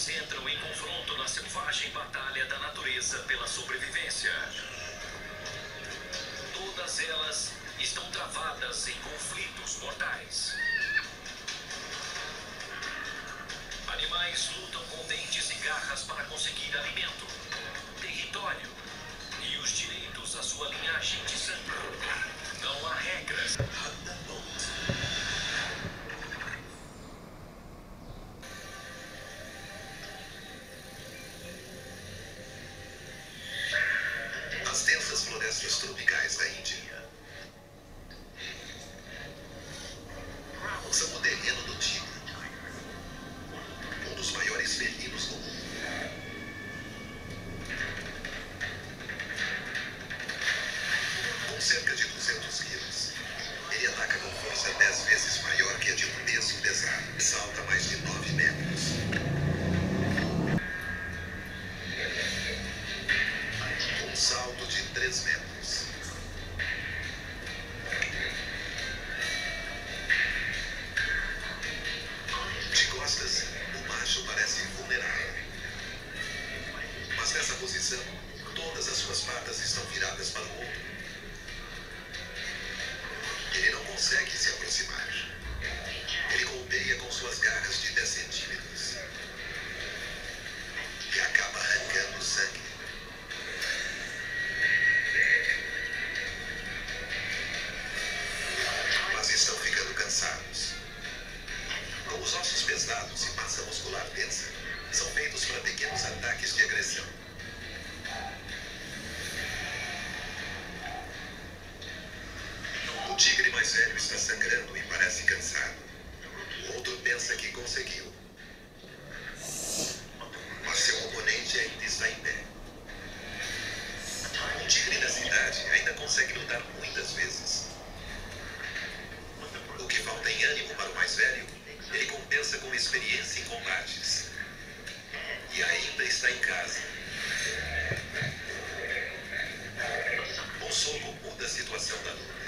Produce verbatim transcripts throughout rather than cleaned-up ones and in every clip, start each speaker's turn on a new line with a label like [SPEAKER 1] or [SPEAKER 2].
[SPEAKER 1] tigres entram em confronto na selvagem batalha da natureza pela sobrevivência. Todas elas estão travadas em conflitos mortais. Animais lutam com dentes e garras para conseguir alimento, território e os direitos à sua linhagem de sangue. Não há regras.
[SPEAKER 2] As densas florestas tropicais da Índia são o terreno do tigre, um dos maiores felinos do mundo. Com cerca de duzentos quilos, ele ataca com força dez vezes maior que a de um peso pesado e salta mais de nove metros. Um salto de três metros. De costas, o macho parece vulnerável. Mas nessa posição, todas as suas patas estão viradas para o outro. Ele não consegue se aproximar. Ele golpeia com suas garras de dez centímetros. E acaba arrancando sangue. Mas estão ficando cansados. Com os ossos pesados e massa muscular densa, são feitos para pequenos ataques de agressão. O tigre mais velho está sangrando e parece cansado. O outro pensa que conseguiu. Mas seu oponente ainda está em pé. Um tigre dessa idade ainda consegue lutar muitas vezes. O que falta em ânimo para o mais velho, ele compensa com experiência em combates. E ainda está em casa. Um soco muda a situação da luta.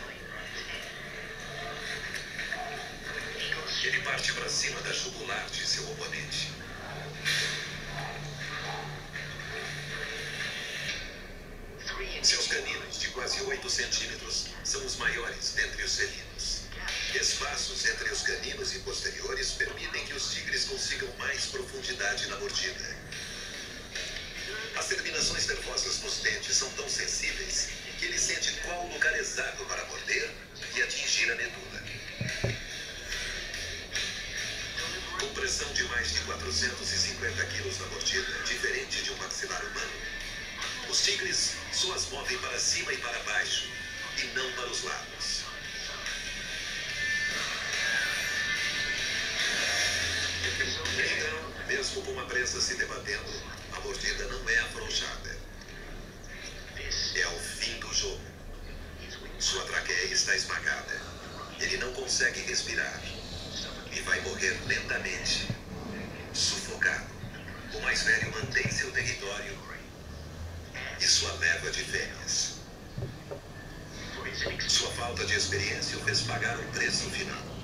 [SPEAKER 2] Ele parte para cima da jugular de seu oponente. Seus caninos, de quase oito centímetros, são os maiores dentre os felinos. Espaços entre os caninos e posteriores permitem que os tigres consigam mais profundidade na mordida. As terminações nervosas nos dentes são tão sensíveis que ele sente qual o lugar exato para morder e atingir a medula. Com pressão de mais de quatrocentos e cinquenta quilos na mordida, diferente de um maxilar humano, os tigres só as movem para cima e para baixo, e não para os lados. Então, mesmo com a presa se debatendo, a mordida não é afrouxada. É o fim do jogo. Sua traqueia está esmagada. Ele não consegue respirar. E vai morrer lentamente, sufocado. O mais velho mantém seu território e sua leva de fêmeas. Sua falta de experiência o fez pagar um preço final.